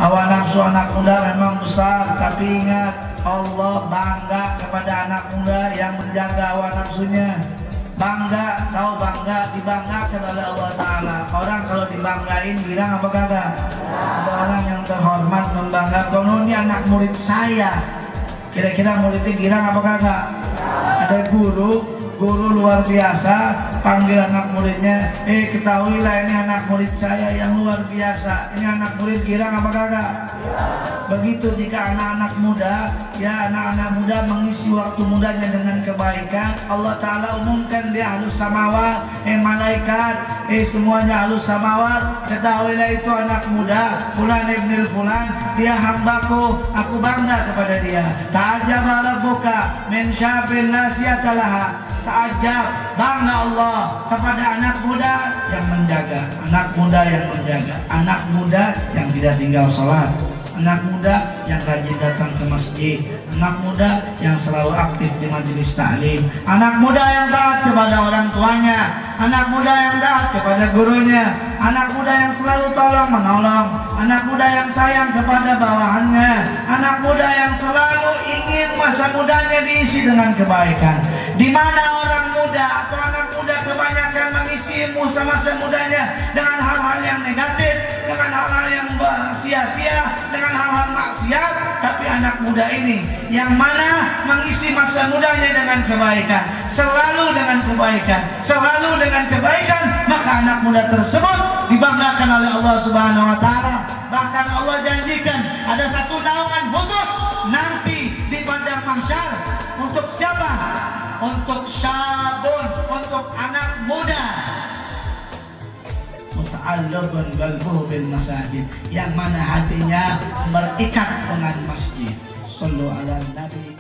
Hawa nafsu anak muda memang besar, tapi ingat Allah bangga kepada anak muda yang menjaga hawa nafsunya. Bangga, tahu bangga, dibanggakan oleh Allah Ta'ala. Orang kalau dibanggain bilang apa kagak? Ada orang yang terhormat membanggakan, oh ini anak murid saya. Kira-kira muridnya girang apa kagak? Ada guru luar biasa, panggil anak muridnya, ketahuilah ini anak murid saya yang luar biasa. Ini anak murid girang apa kagak? Begitu jika anak-anak muda, ya anak-anak muda mengisi waktu mudanya dengan kebaikan, Allah Ta'ala umumkan dia halus samawat, malaikat, semuanya halus samawat. Ketahuilah itu anak muda, fulan ibnil fulan, dia hambaku, aku bangga kepada dia. Ta'ajjaba rabbuka min syabin nasiyatalaha. Ta'ajjab, bangga Allah kepada anak muda yang menjaga, anak muda yang menjaga, anak muda yang tidak tinggal sholat, anak muda yang rajin datang ke masjid, anak muda yang selalu aktif di majelis taklim, anak muda yang taat kepada orang tuanya, anak muda yang taat kepada gurunya, anak muda yang selalu tolong menolong, anak muda yang sayang kepada bawahannya, anak muda yang selalu ingin masa mudanya diisi dengan kebaikan. Di mana orang muda atau anak muda kebanyakan mengisi masa mudanya dengan hal-hal yang negatif, dengan hal-hal yang sia-sia, dengan hal-hal maksiat, tapi anak muda ini yang mana mengisi masa mudanya dengan kebaikan, selalu dengan kebaikan, selalu dengan kebaikan, maka anak muda tersebut dibanggakan oleh Allah Subhanahu wa Ta'ala. Bahkan Allah janjikan ada satu naungan khusus nanti di padang mahsyar untuk siapa? Untuk syabun, untuk anak muda. Muta'allaqun qalbuhu bil masajid, yang mana hatinya berikat dengan masjid. Sallu ala Nabi.